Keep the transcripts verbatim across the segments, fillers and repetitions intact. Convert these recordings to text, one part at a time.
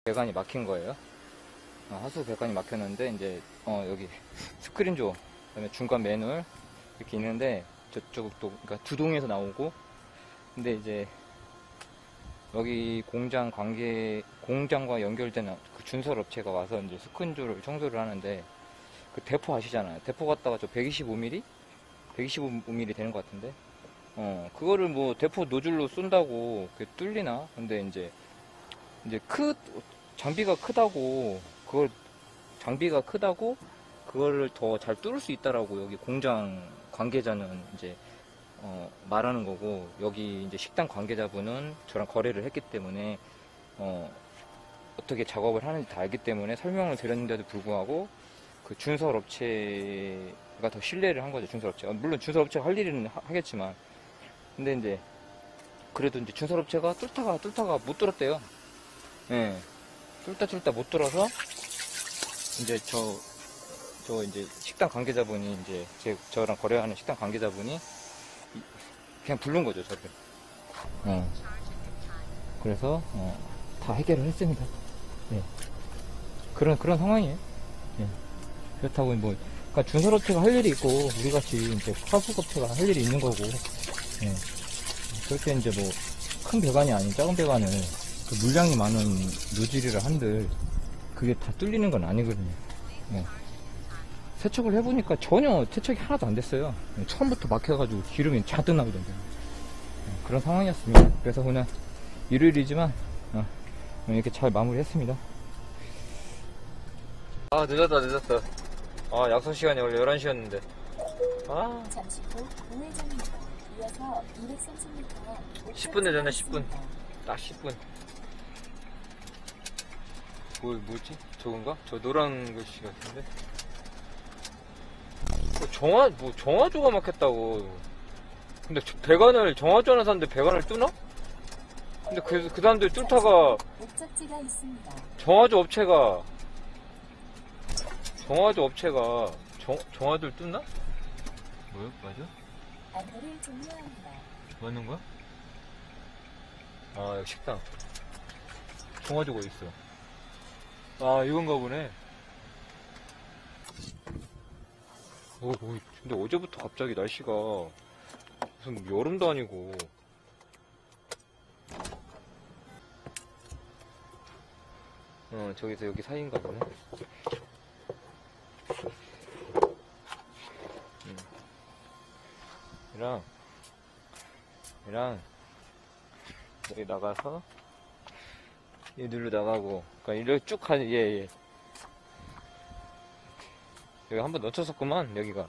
배관이 막힌 거예요. 어, 하수 배관이 막혔는데 이제 어, 여기 스크린조, 그다음에 중간 매눌 이렇게 있는데 저쪽도 그러니까 두 동에서 나오고, 근데 이제 여기 공장 관계 공장과 연결된 그 준설 업체가 와서 이제 스크린조를 청소를 하는데, 그 대포 아시잖아요. 대포 갖다가 저 백이십오 밀리미터 백이십오 밀리미터 되는 것 같은데, 어 그거를 뭐 대포 노즐로 쏜다고 그게 뚫리나? 근데 이제 이제 크 장비가 크다고 그걸 장비가 크다고 그거를 더 잘 뚫을 수 있다라고 여기 공장 관계자는 이제 어 말하는 거고, 여기 이제 식당 관계자분은 저랑 거래를 했기 때문에 어 어떻게 작업을 하는지 다 알기 때문에 설명을 드렸는데도 불구하고 그 준설 업체가 더 신뢰를 한 거죠. 준설 업체가 물론 준설 업체가 할 일은 하, 하겠지만, 근데 이제 그래도 이제 준설 업체가 뚫다가 뚫다가 못 뚫었대요. 예, 뚫다 뚫다 못 뚫어서 이제 저 저 이제 식당 관계자분이 이제 제 저랑 거래하는 식당 관계자분이 그냥 부른 거죠, 저를. 어. 그래서 어, 다 해결을 했습니다. 예. 그런 그런 상황이에요. 예. 그렇다고 뭐, 그러니까 준설업체가 할 일이 있고 우리 같이 이제 하수업체가 할 일이 있는 거고. 예. 그렇게 이제 뭐 큰 배관이 아닌 작은 배관을 그 물량이 많은 노즐이를 한들 그게 다 뚫리는 건 아니거든요. 예. 세척을 해보니까 전혀 세척이 하나도 안 됐어요. 처음부터 막혀가지고 기름이 잔뜩 나오던데. 예. 그런 상황이었습니다. 그래서 오늘 일요일이지만 어, 이렇게 잘 마무리했습니다. 아, 늦었다 늦었어. 아, 약속 시간이 원래 열한 시였는데 아, 잠시 후 우회전입니다. 이어서 이백삼십 미터 십 분 늦었네. 십 분 딱 십 분. 뭐, 뭐지? 저건가? 저 노란 글씨 같은데? 뭐 정화, 뭐 정화조가 막혔다고. 근데 저 배관을, 정화조 하나 샀는데 배관을 뚫나? 근데 그, 그 사람들 뚫다가 목적지가 있습니다. 정화조 업체가 정화조 업체가 정, 정화조를 뚫나? 뭐요? 맞아? 안내를 종료합니다. 맞는 거야? 아, 여기 식당. 정화조가 있어. 아, 이건가 보네. 오, 오, 근데 어제부터 갑자기 날씨가 무슨 여름도 아니고. 어, 저기서 여기 사이인가 보네. 음. 이랑, 이랑, 여기 나가서, 이 눌러 나가고, 그니까 이렇게 쭉 가, 예, 예. 여기 한번 놓쳤었구만, 여기가.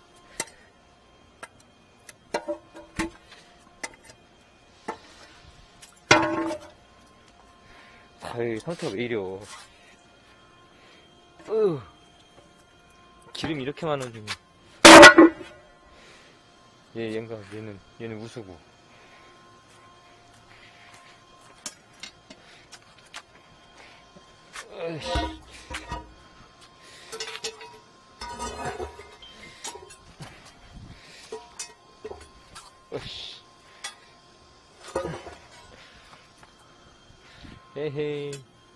아이, 상태가 왜 이려. 으 기름이 이렇게 많은 중에. 얘, 얘인가, 얘는, 얘는 우수고. 으이씨. 으이씨. 헤헤이.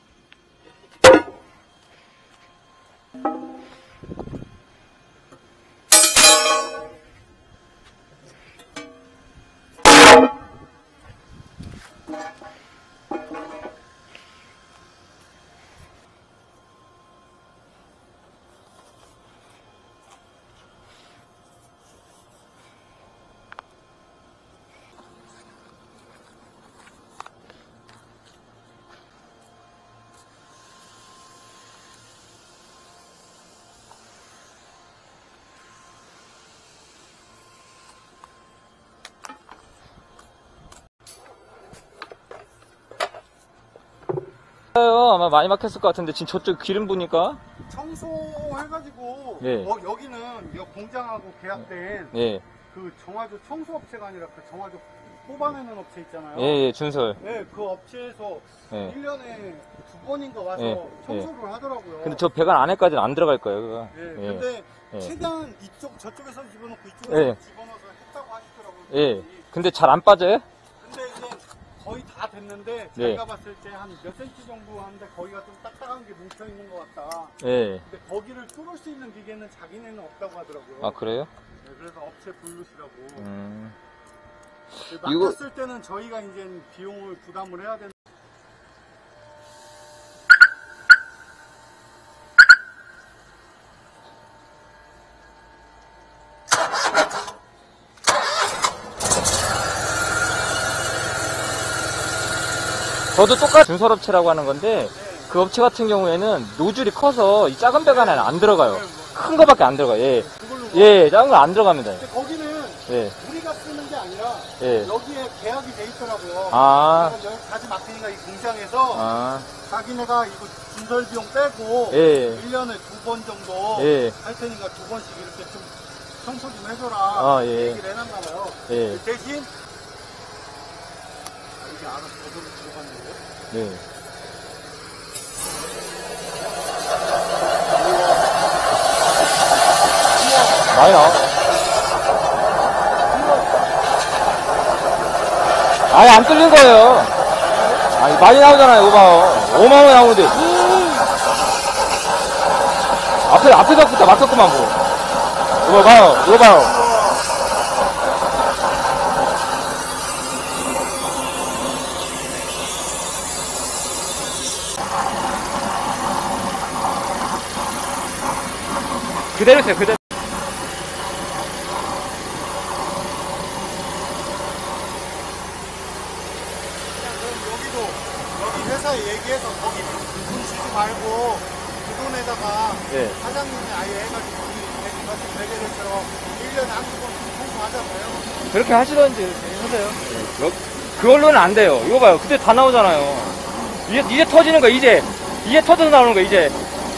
아마 많이 막혔을 것 같은데 지금 저쪽 기름 부니까 청소해가지고 예. 어, 여기는 이 공장하고 계약된 예, 그 정화조 청소업체가 아니라 그 정화조 뽑아내는 업체 있잖아요. 예, 예, 준설. 네, 그 업체에서 예. 일 년에 두 번인가 와서 예, 청소를 하더라고요. 근데 저 배관 안에까지는 안 들어갈 거예요, 그거. 예, 예. 근데 예. 최대한 이쪽 저쪽에서 집어넣고 이쪽에서 예. 집어넣어서 했다고 하시더라고요. 예. 근데 잘 안 빠져요? 근데 이제 거의 다 다 됐는데 네. 제가 봤을 때 한 몇 센치 정도 하는데 거기가 좀 딱딱한 게 뭉쳐 있는 것 같다. 예. 근데 거기를 뚫을 수 있는 기계는 자기네는 없다고 하더라고요. 아, 그래요? 네, 그래서 업체 부르시라고. 음. 막혔을 때는 저희가 이제 비용을 부담을 해야 되는. 저도 똑같은 준설업체라고 하는 건데, 그 업체 같은 경우에는 노즐이 커서 이 작은 배관에는 안 들어가요. 큰 거밖에 안 들어가요. 예. 그걸로 예, 작은 거 안 들어갑니다. 근데 거기는 예. 우리가 쓰는 게 아니라 예. 여기에 계약이 돼 있더라고요. 아. 그래서 여기 자주 막히니까 이 공장에서 아. 자기네가 이거 준설 비용 빼고 예. 일 년에 두 번 정도 예. 할 테니까 두 번씩 이렇게 좀 청소 좀 해줘라. 아, 예. 얘기를 해놨나 봐요. 예. 그 대신 아, 이게 알아서 저절로 들어갔는데요. 네. 많이 나와. 아니, 안 뚫린 거예요. 아니, 많이 나오잖아요, 이거 봐요. 오만 원 나오는데. 앞에, 앞에서부터 막혔구만, 뭐. 이거 봐요, 이거 봐요. 그대로 있어요, 그대로. 그럼 여기도 여기 회사에 얘기해서 거기 돈 주지 말고 그 돈에다가 네. 사장님이 아예 해가지고 우리 같은 매개들처럼 일 년에 한두 번 청소하잖아요. 그렇게 하시던지 하세요. 여- 그걸로는 안 돼요. 이거 봐요. 그때 다 나오잖아요. 이제, 이제 터지는 거, 이제. 이제 터져서 나오는 거, 이제.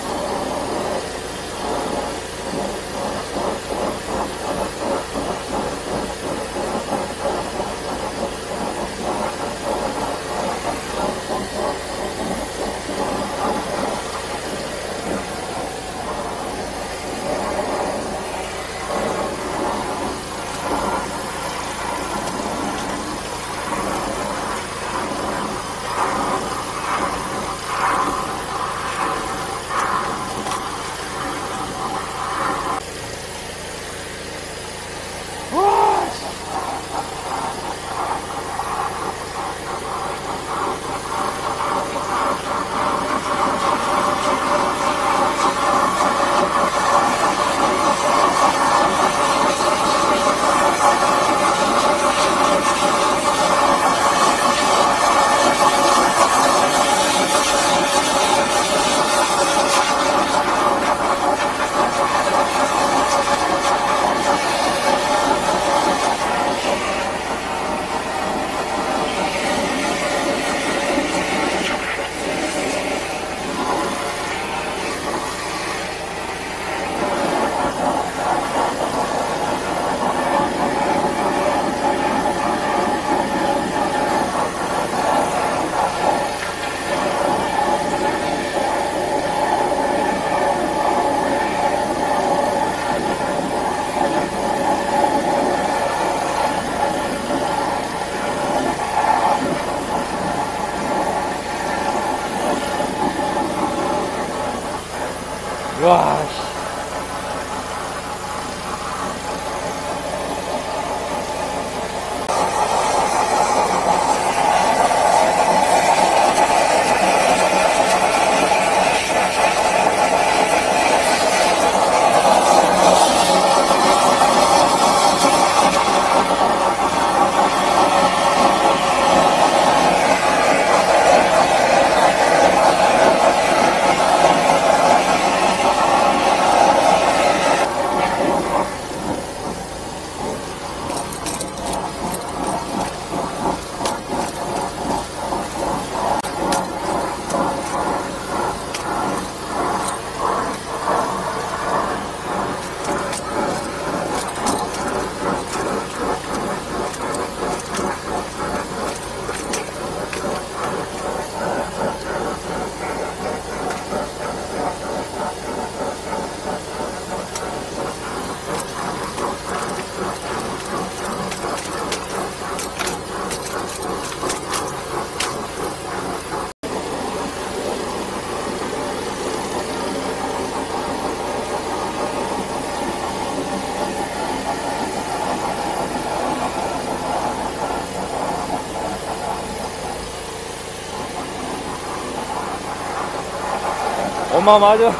와, 씨. 어마어마하죠?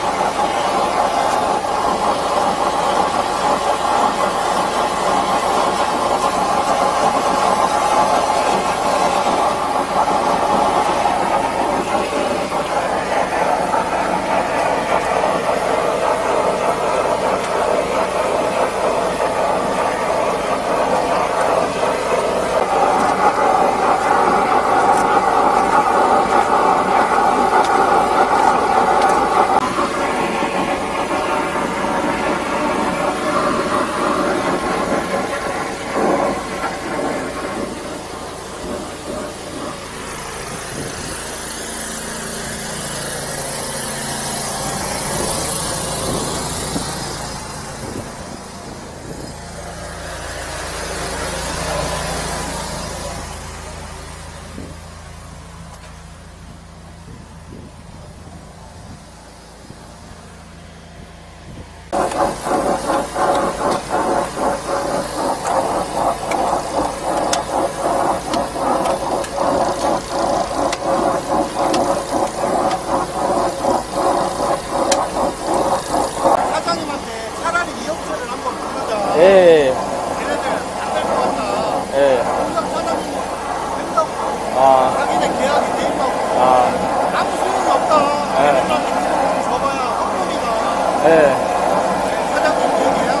사장님한테 차라리 이 업체를 한번 부르자. 예, 걔네들 안 될 것 같다. 예. 공장 사장님이 된다고. 아, 자기네 계약이 돼 있다고. 아, 아무 소용이 없다. 예. 걔네들한테 기록을 줘봐야 헛돈이다. 예, 사장님 얘기야.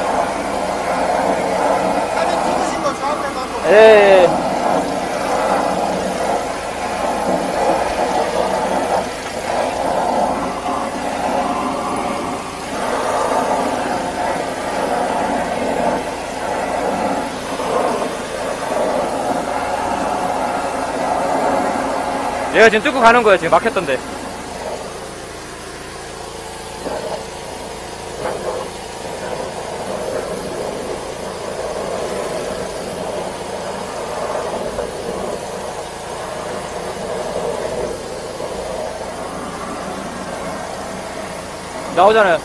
사진 찍으신 거 저한테도 한번. 예, 예. 얘가 지금 뚫고 가는 거예요. 지금 막혔던데. 나오잖아요.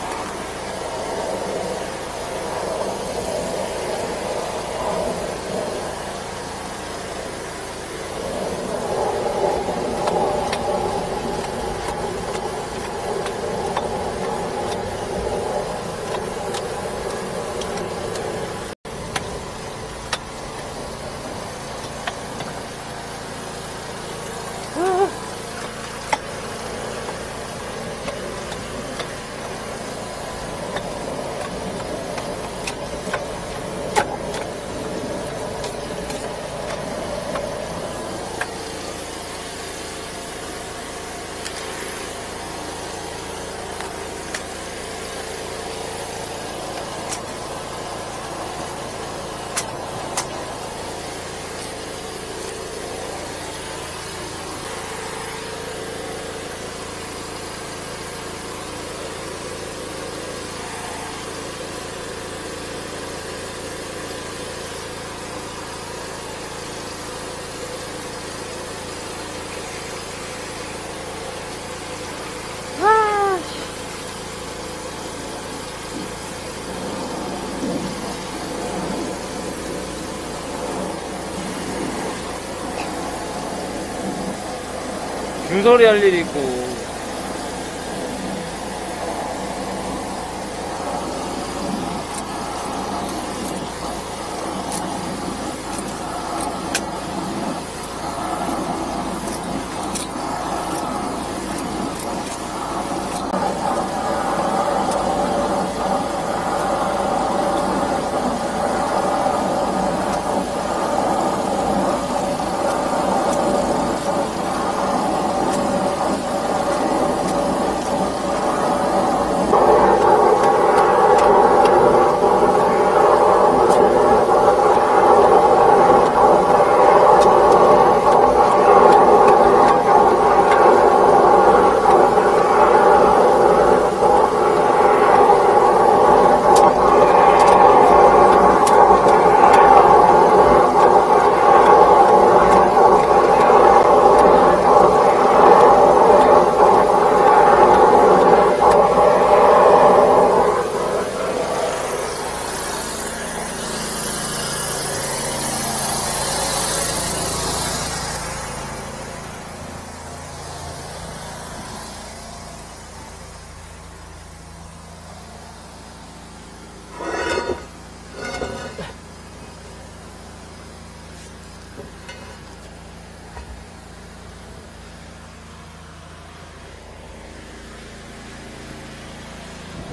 중소리 할 일이 있고.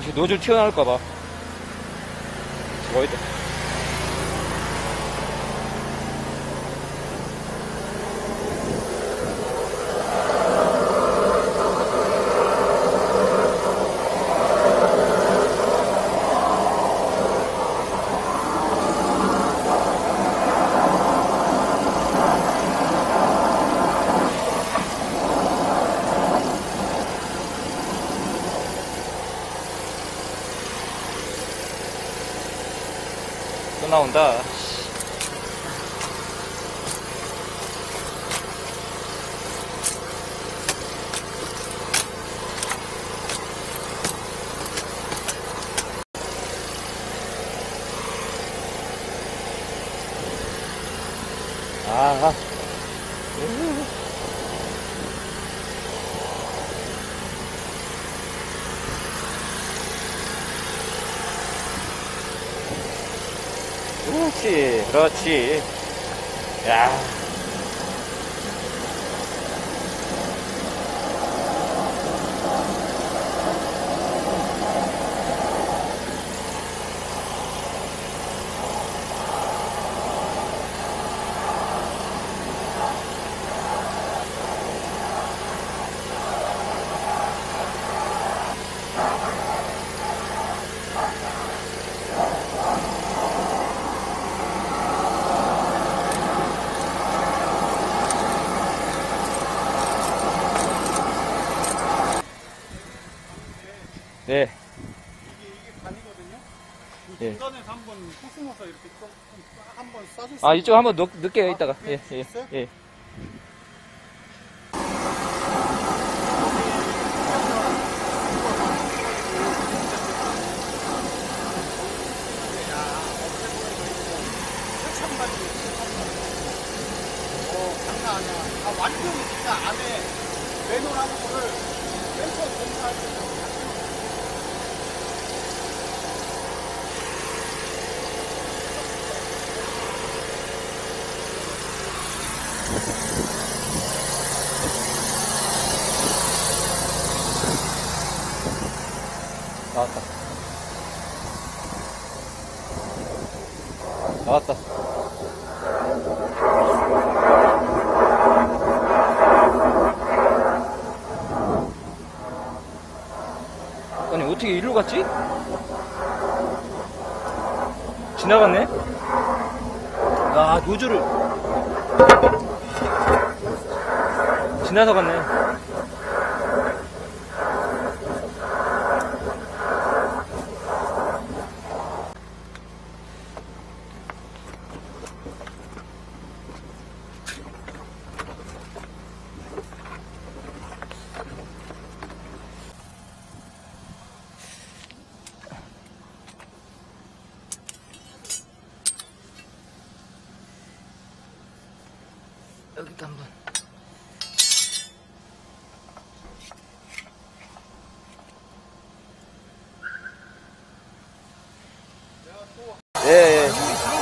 노즐 튀어나올까봐. 저거 있다. 또 나온다. 아. 그렇지, 그렇지. 야. 네. 이게, 이게 간이거든요? 이 예. 중간에서 한번 코스모서 이렇게 좀, 한번 싸줄 수 아, 이쪽 한번 넣, 넣을게요, 아, 이따가. 네, 예, 예, 있어요? 예. 어, 장난 아니야. 아, 완전 진짜 안에 매놀하는 거를 맨 처음 공사할 때 나왔다. 나왔다. 아니, 어떻게 이리로 갔지? 지나갔네? 아, 노즐을. 지나서 갔네. 여기도 한번. 예, 예.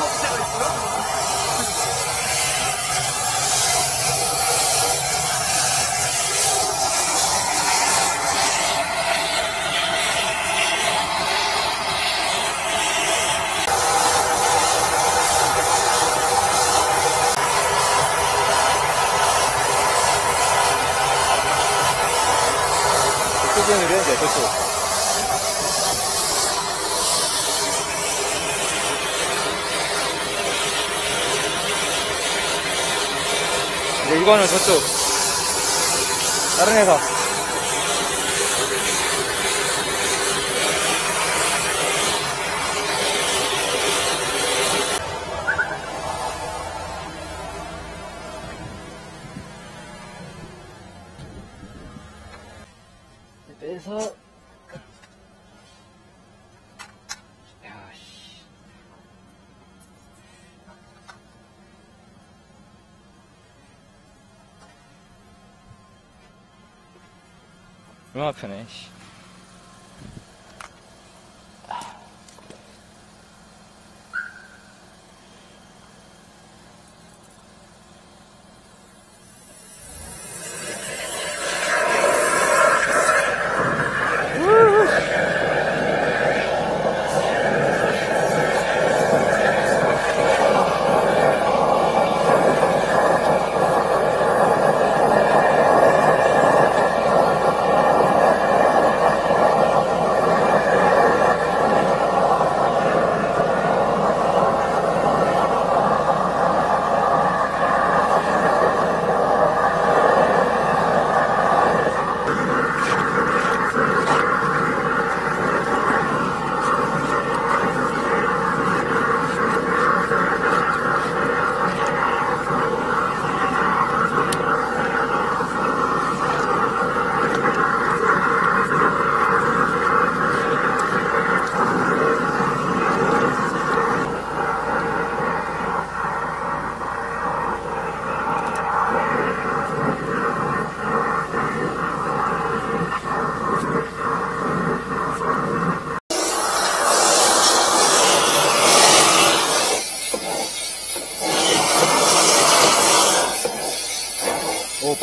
수정을 해야 돼, 저쪽. 이제 이거는 저쪽. 다른 회사. 빼서. 야, 씨. 얼마나 편해, 씨.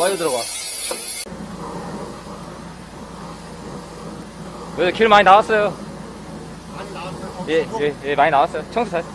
빨리 들어가. 왜 길 많이 나왔어요? 많이 나왔어요. 예, 예, 예, 많이 나왔어요. 청소 잘.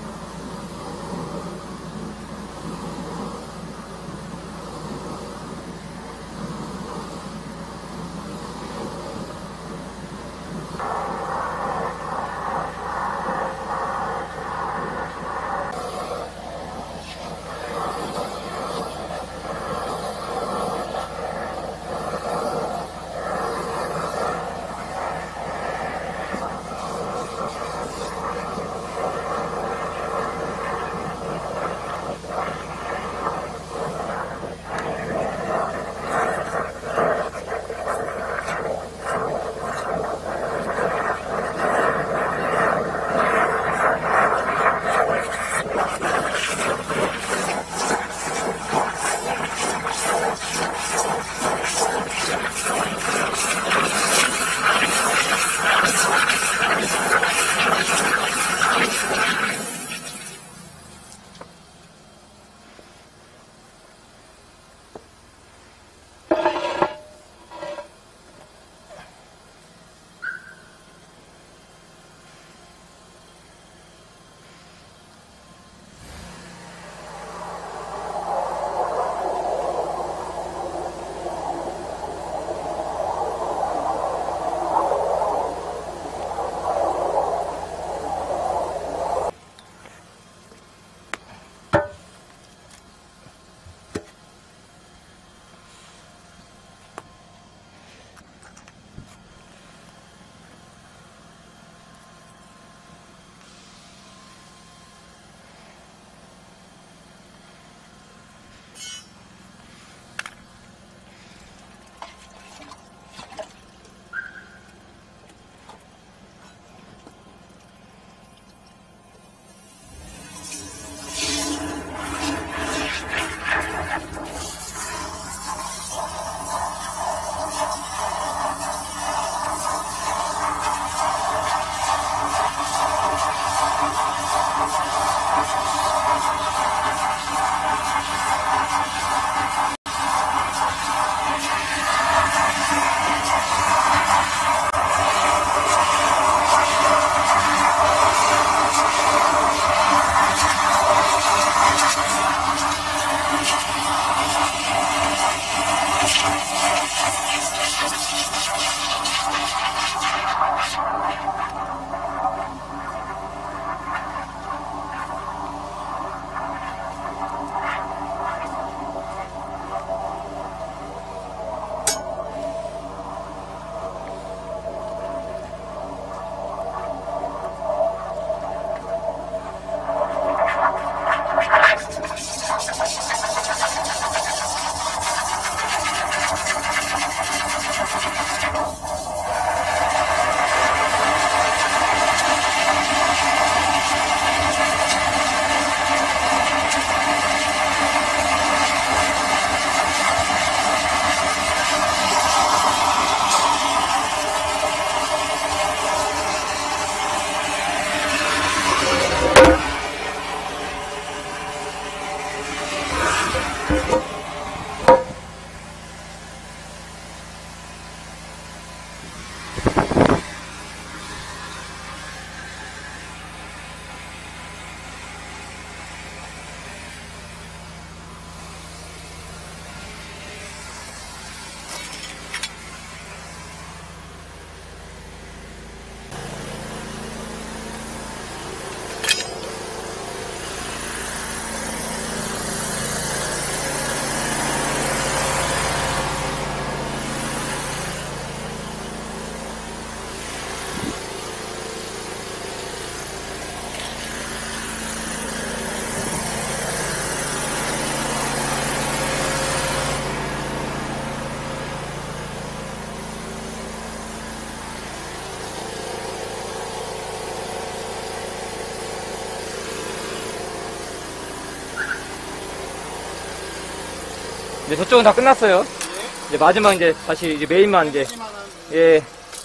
이제 저쪽은 다 끝났어요. 이제 마지막 이제 다시 이제 메인만 이제 예.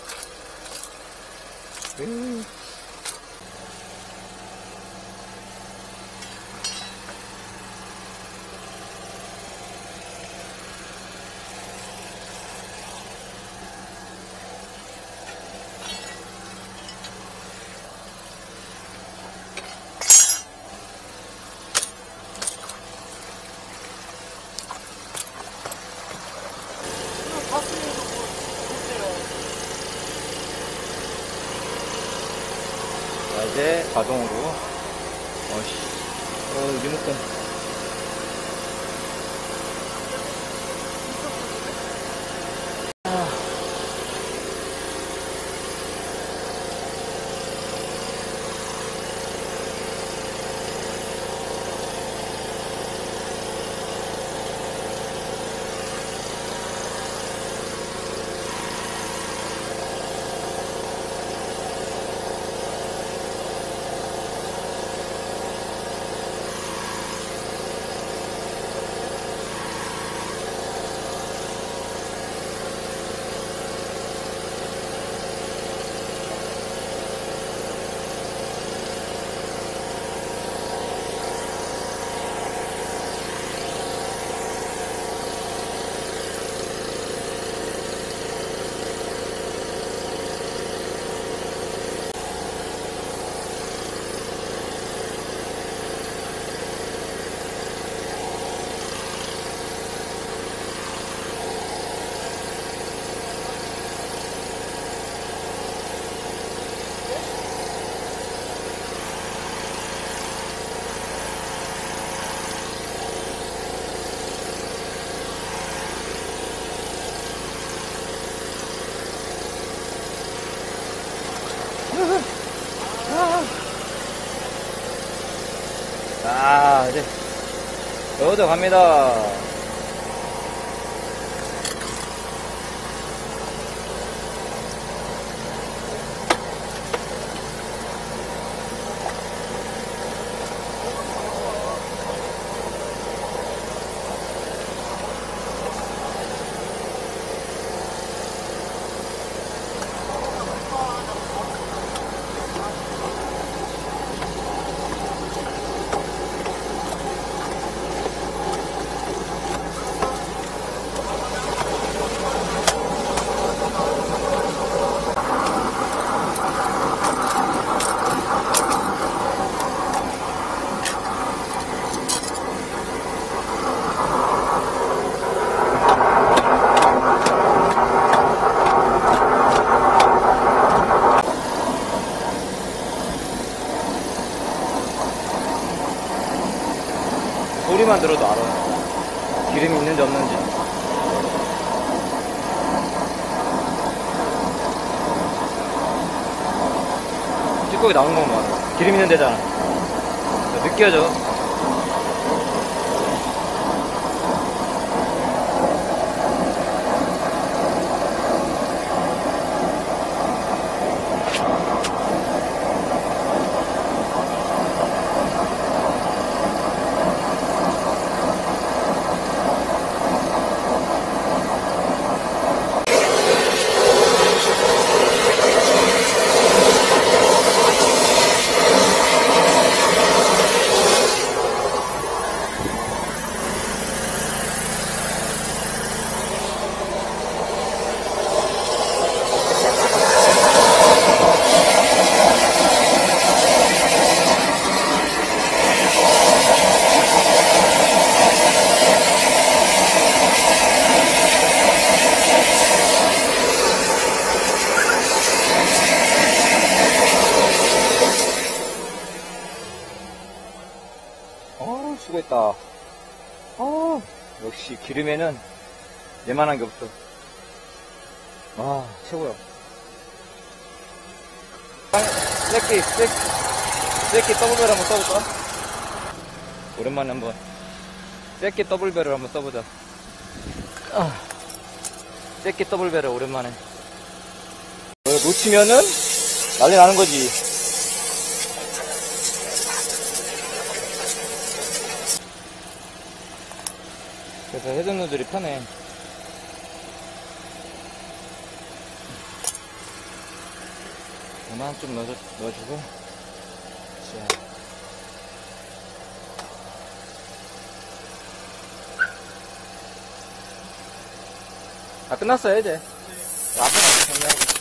음. 자, 이제 자동으로. 어씨. 어, 리모컨. 아. 아, 이제 여기도 갑니다. 소리만 들어도 알아. 기름이 있는지 없는지. 찌꺼기 나오는 건 봐. 기름 있는 데잖아. 느껴져. 어, 수고했다. 어, 역시 기름에는 얘만한 게 없어. 와, 최고야. 쐐기, 쐐기, 쐐기 더블벨 한번 써볼까? 오랜만에 한번 쐐기 더블벨을 한번 써보자. 아, 쐐기 더블벨을 오랜만에. 놓치면은 난리 나는 거지. 그래서 회전노즐이 편해. 그만 좀 넣어줘, 넣어주고. 자. 아, 끝났어요, 이제. 앞에 가서 정리하고.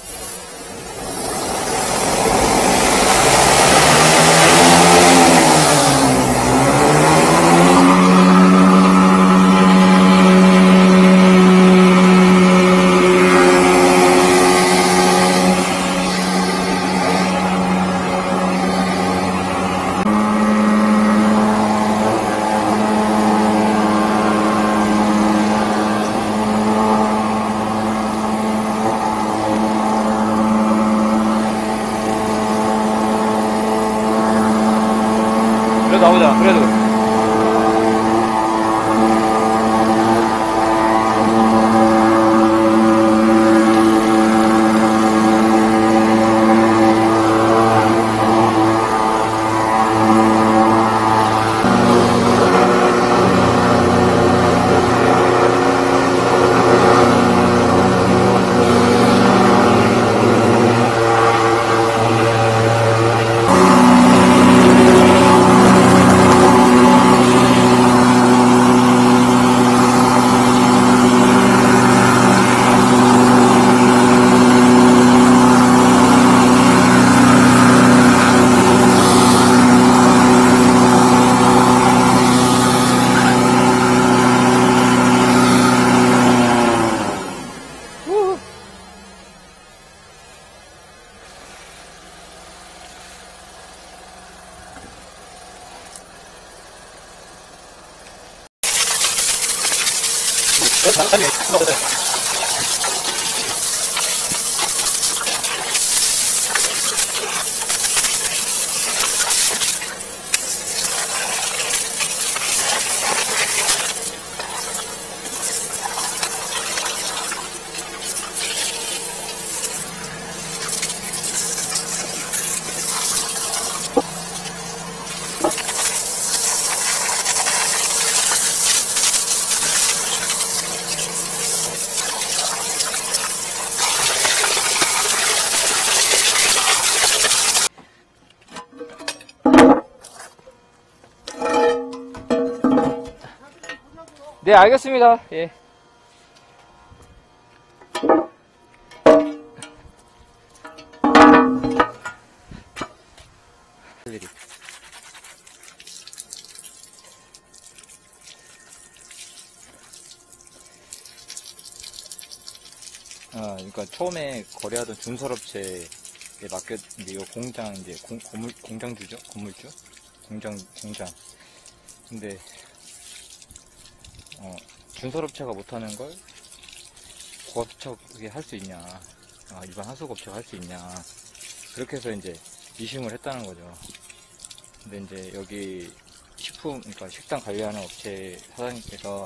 나오자, 그래도. 네, 알겠습니다. 예. 아, 그러니까 처음에 거래하던 준설업체에 맡겼, 이제 이 공장, 이제 공, 건물, 공장주죠? 건물주? 공장, 공장. 근데, 어, 준설업체가 못하는 걸 고압수척이 할 수 있냐, 아, 일반 하수구업체가 할 수 있냐, 그렇게 해서 이제 이심을 했다는 거죠. 근데 이제 여기 식품, 그러니까 식당 관리하는 업체 사장님께서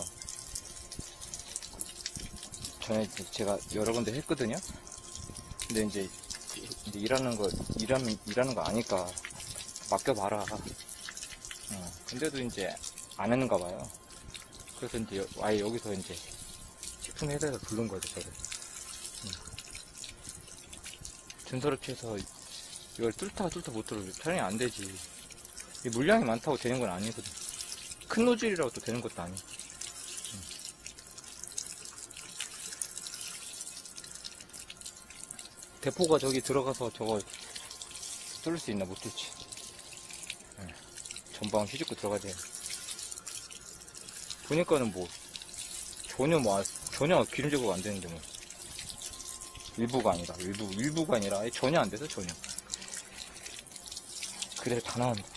전에 제가 여러 군데 했거든요. 근데 이제, 이제 일하는 거, 일하면, 일하는 거 아니까 맡겨봐라. 어, 근데도 이제 안 했는가 봐요. 그래서 이제 아예 여기서 이제 식품 회사에서 부른 거죠, 저를. 음. 준설업체에서 이걸 뚫다가 뚫다 못 뚫어 촬영이 안 되지. 이 물량이 많다고 되는 건 아니거든. 큰 노즐이라고 또 되는 것도 아니. 음. 대포가 저기 들어가서 저거 뚫을 수 있나? 못 뚫지. 음. 전방 휘집고 들어가야 돼. 보니까는 뭐 전혀 뭐 전혀 기름 제거가 안 되는데 뭐 일부가 아니라 일부 일부가 아니라 전혀 안 돼서 전혀. 그래 다 나온다.